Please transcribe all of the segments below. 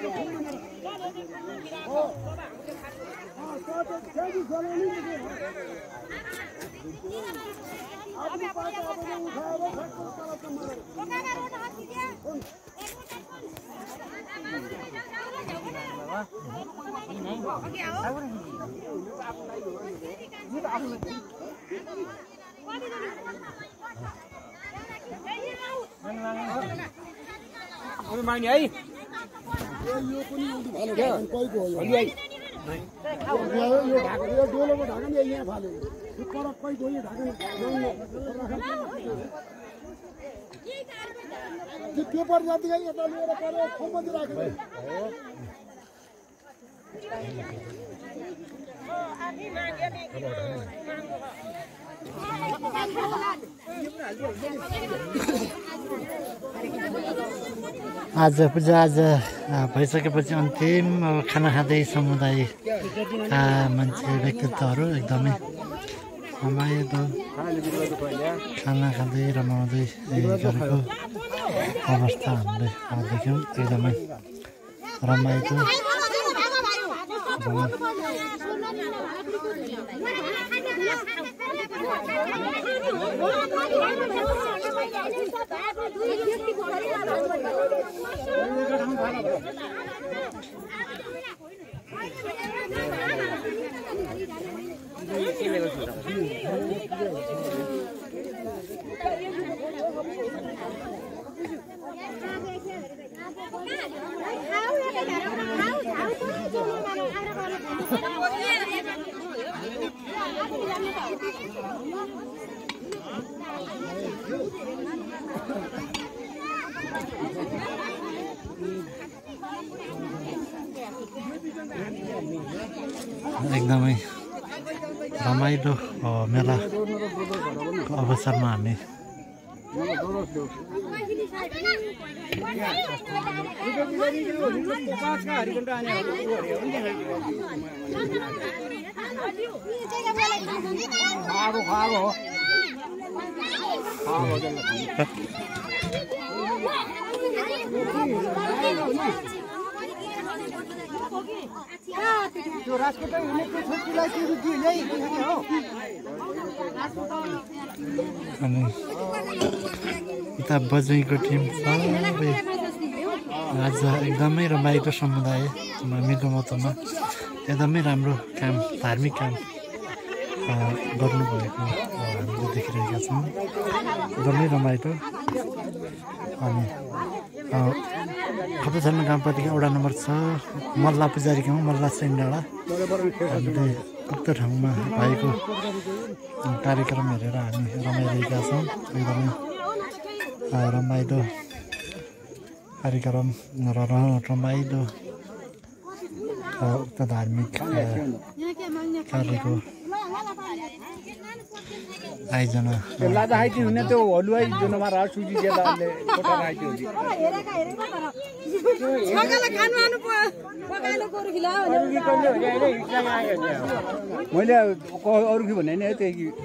माग्ने है यो पनि उल्टी फाले कोहीको हो यो ढाका यो डोलोको ढाका नि यहाँ फाले यो पर कोहीको यो ढाका त्यो पेपर जतिकै यता लिएर पर खोपति राखेको आज पूजा आज भइसकेपछि अन्तिम अब खाना खाँदै समुदायका मान्छे व्यक्तित्वहरू एकदमै रमाइलो खाना खाँदै रमाउँदै गरेको अवस्था हामीले देख्यौँ। एकदमै रमाइलो एकदमै रमाइलो मेलाको अवसरमा हामी अनि यता बजैको टिम सबै आज एकदमै रमाइलो समुदाय मिगो मतमा एकदमै राम्रो काम धार्मिक काम गर्नुभएको हामीले देखिरहेका छौँ। एकदमै रमाइलो। अनि खपछारमा गाउँपालिका वडा नम्बर 6 मल्ला पुजारी गाउँ मल्ला सेन्डाडा हामीले उक्त ठाउँमा भएको कार्यक्रम हेरेर हामी रमाइरहेका छौँ। एकदमै रमाइलो कार्यक्रम र रमाइलो उक्त धार्मिक कार्यको आयोजना हुने त्यो हलुवाई जुनमा राज सुजी जेलाले कोठा राइती हुन्छ मैले अरू के भने नि त्यही कि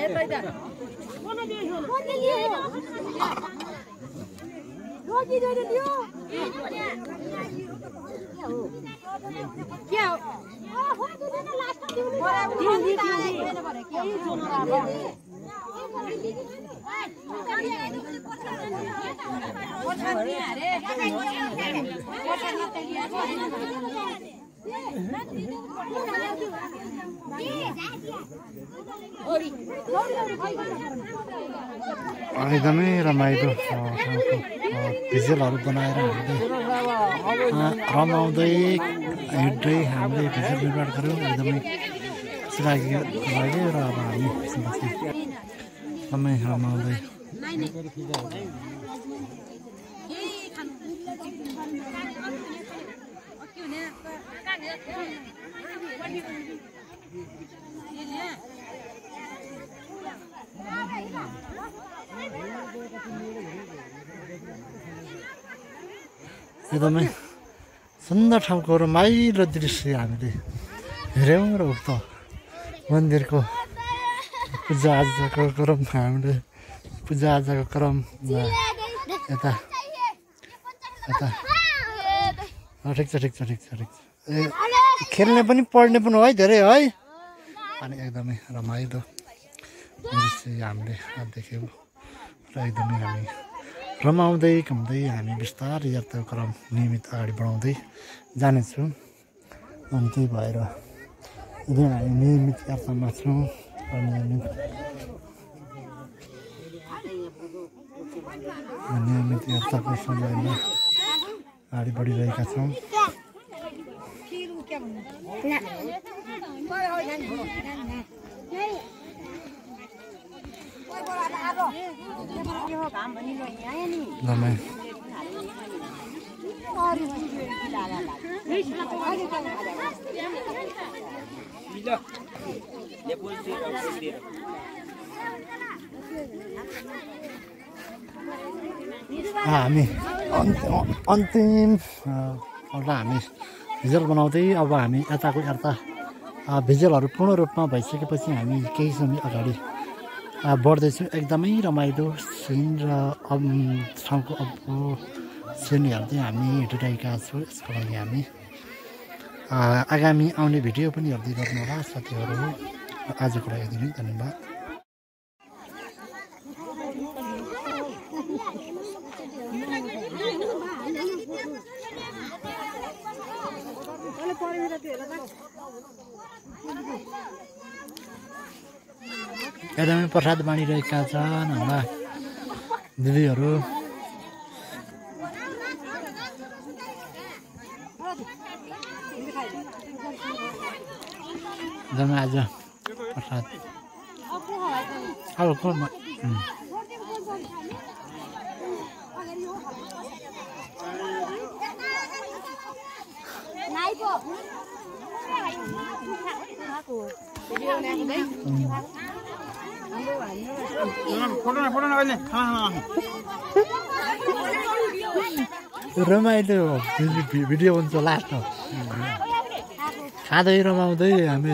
एकदमै रमाइलो भिजुअलहरू बनाएर हामीले रमाउँदै हिँड्दै हामीले भिजुअल निर्माण गऱ्यौँ। एकदमै खुसी लाग्यो र अब हामी एकदमै रमाउँदै एकदमै सुन्दर ठाउँको रमाइलो दृश्य हामीले हेऱ्यौँ र उक्त मन्दिरको पूजाआजाको क्रममा हामीले पूजाआजाको क्रममा यता ठिक छ ठिक छ ठिक छ ठिक छ ए खेल्ने पनि पढ्ने पनि है धेरै है अनि एकदमै रमाइलो दृश्य हामीले देख्यौँ र एकदमै हामी रमाउँदै घुम्दै हामी बिस्तारै यात्रा क्रम नियमित अगाडि बढाउँदै जानेछौँ अनि त्यही भएर यदि हामी नियमित यात्रामा छौँ नियमित यात्राको समयमा अगाडि बढिरहेका छौँ हामी अन्तिम एउटा हामी भिजुअल बनाउँदै अब हामी यताको यता भिजुअलहरू पूर्ण रूपमा भइसकेपछि हामी केही समय अगाडि बढ्दैछौँ एकदमै रमाइलो सिन र ठाउँको अब सिन हेर्दै हामी हिँडिरहेका छौँ यसको लागि हामी आगामी आउने भिडियो पनि हेर्दै गर्नुहोला साथीहरू आजको लागि यति नै धन्यवाद एकदमै प्रसाद बाँडिरहेका छन् हाम्रा दिदीहरू एकदमै आज प्रसाद अब रमाइलो भिडियो हुन्छ लास्ट खाँदै रमाउँदै हामी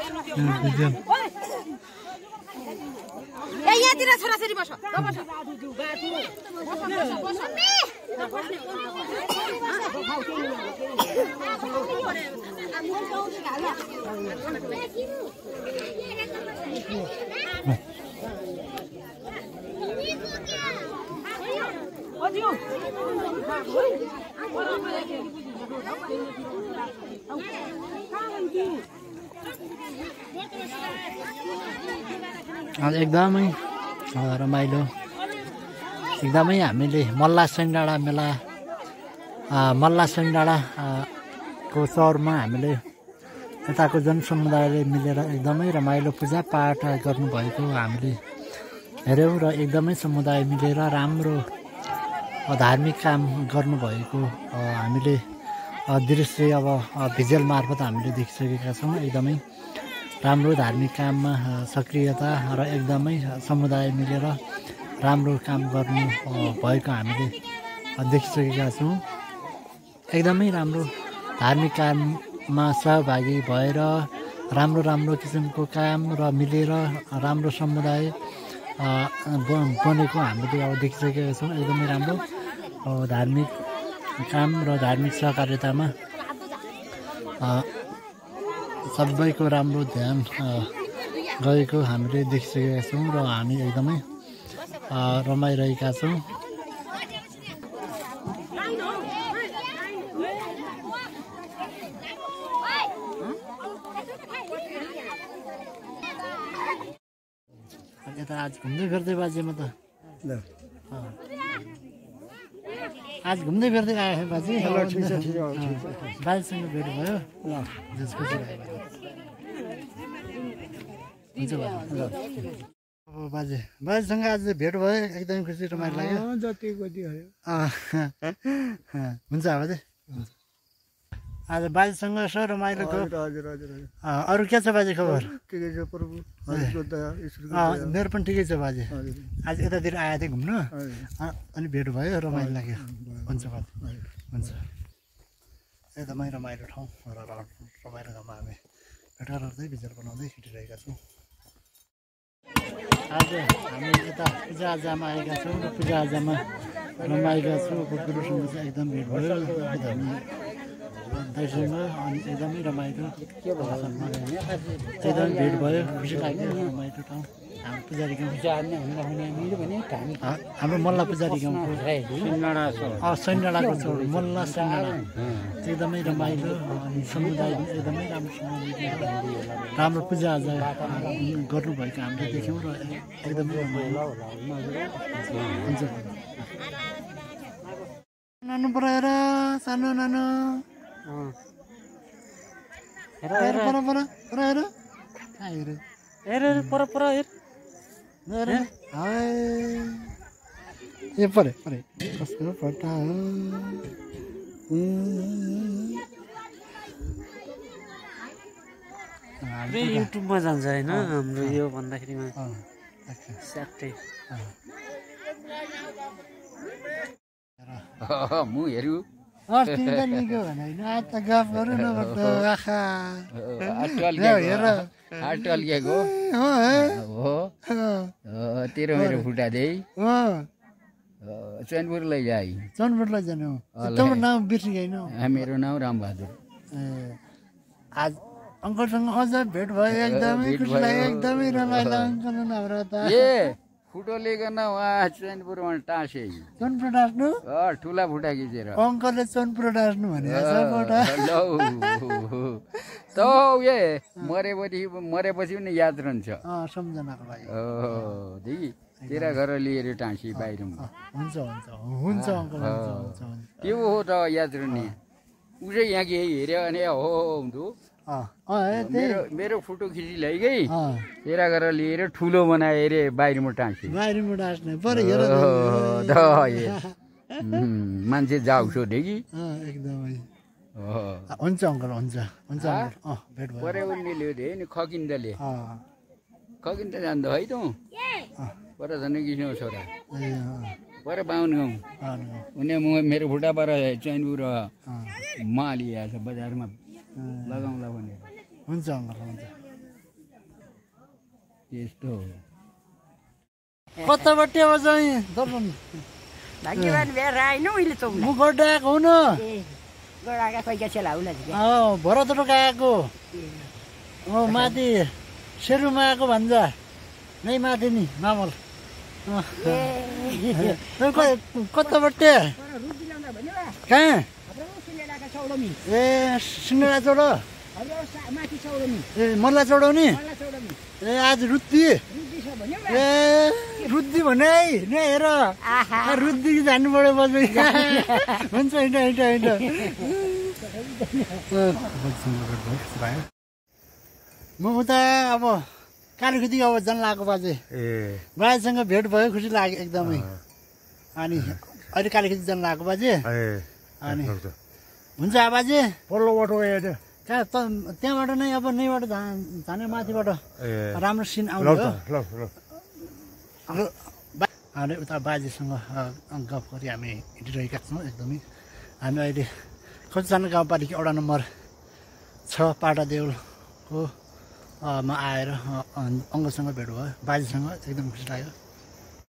एकदमै रमाइलो एकदमै हामीले मल्ला सिंहडाँडा मेला मल्ला सिंहडाँडाको सहरमा हामीले यताको जनसमुदायले मिलेर एकदमै रमाइलो पूजापाठ गर्नुभएको हामीले हेऱ्यौँ र एकदमै समुदाय मिलेर राम्रो धार्मिक काम गर्नुभएको हामीले दृश्य अब भिजुअल मार्फत हामीले देखिसकेका छौँ एकदमै राम्रो धार्मिक काममा सक्रियता र एकदमै समुदाय मिलेर राम्रो काम गर्नु भएको हामीले देखिसकेका छौँ एकदमै राम्रो धार्मिक काममा सहभागी भएर राम्रो किसिमको काम र मिलेर राम्रो समुदाय बनेको हामीले अब देखिसकेका छौँ एकदमै राम्रो धार्मिक काम र धार्मिक सहकार्यतामा सबैको राम्रो ध्यान गएको हामीले देखिसकेका छौँ र हामी एकदमै रमाइरहेका छौँ यता आज घुम्दै फिर्दै बाजेमा त आज घुम्दै फिर्दै आयो बाजे बाजेसँग भेट भयो हुन्छ बाजेसँग आज भेट भयो एकदमै खुसी रमाइलो लाग्यो हुन्छ बाजे आज बाजेसँग यसो रमाइलो अरू के छ बाजे खबर मेरो पनि ठिकै छ बाजे आज यतातिर आएको थिएँ घुम्नु अनि भेट भयो रमाइलो लाग्यो हुन्छ बाजे हुन्छ एकदमै रमाइलो ठाउँ र रमाइलो ठाउँमा हामी भेट गर्दै भिजुअल बनाउँदै हिँडिरहेका छौँ आज हामी यता पूजाआजामा आएका छौँ र पूजाआजामा रमाएका छौँ गुरुसँग चाहिँ एकदम भेट भयो हामी दाइसँग अनि एकदमै रमाइलो एकदमै भेट भयो खुसी लाग्यो रमाइलो ठाउँ हाम्रो पुजारी गाउँ हाम्रो मल्ला पुजारी गाउँको सैन्डाडाको छोड मल्ला सैन्डाडा एकदमै रमाइलो अनि समुदाय एकदमै राम्रोसँग राम्रो पूजाआजा गर्नुभएको हामीले देख्यौँ र एकदमै रमाइलो हुन्छ नानु पराएर सानो नानो परे कसको पटा युट्युबमा जान्छ होइन हाम्रो यो भन्दाखेरिमा स्याक्टै मु हेर्यो अस्ति त निको भने होइन आज त गफ गरौँ न आखा अटल्केको हो तेरो मेरो फुटा दे चैनपुर लैजाई चैनपुर लैजानु तिम्रो नाम बिर्सिगएन मेरो नाम रामबहादुर आज अङ्कलसँग अझ भेट भयो एकदमै खुसी लाग्यो एकदमै रमाइलो अङ्कल हाम्रो त फुटो लिकन उहाँ चैनपुरमा टाँसे चैनपुर टाँस्नु ठुला फुटा खिचेर अङ्कलले चैनपुर टाँस्नु भनेको त मरेपछि पनि याद रहन्छ सम्झनाको लागि देखि तेरा घर लिएर टाँसी बाहिरमा हुन्छ हुन्छ हुन्छ अङ्कल हुन्छ त्यो हो त याद रहने उसै यहाँ के हेऱ्यो भने हो हुन्थ्यो मेरो फोटो खिची लैगई तेरा गरेर लिएर ठुलो बनाए अरे बाहिरमा टाँसे मान्छे जाउँछ देखि एकदमै हुन्छ अङ्कल हुन्छ हुन्छ भेट भयो परे उनले ल्यायो दे नि खकिन्दले खकिन्द जान्द है त पर झन् किसिम छोरा पर बाहुन गाउँ उनी मेरो फुटाबाट चैनपुर माल ल्याएछ बजारमा लगाउँला भनेर हुन्छ अङ्कल हुन्छ त्यस्तो कताबाट अब चाहिँ दर्पण भाग्यवान भएर आएन उहिले त म गड्डाएको हुन गडाका पैसा छेला होला भरतबाट आएको माथि सेरुमा आएको भन्छ नै माथि नि मामल कताबाट कहाँ ए सिङ्गडा चौडो ए मल्ला चौडाउने ए आज रुद्दी ए रुद्दी भने है न हेर रुद्दी जानु पऱ्यो बज्नु हुन्छ हिँड हिँड हिँड म उता अब कालीखुदी अब जान लागेको बाजे बाजेसँग भेट भयो खुसी लाग्यो एकदमै अनि अहिले कालीखुदी जान लागेको बाजे अनि हुन्छ बाजे पल्लो बाटो कहाँ त्यहाँबाट नै अब नैबाट जाने माथिबाट राम्रो सिन आउँछ अनि उता बाजेसँग गफ गरी हामी हिँडिरहेका छौँ एकदमै हामी अहिले खोजसाना गाउँपालिका वडा नम्बर 6 पाटा देउलको मा आएर अङ्कलसँग भेट भयो बाजेसँग एकदम खुसी लाग्यो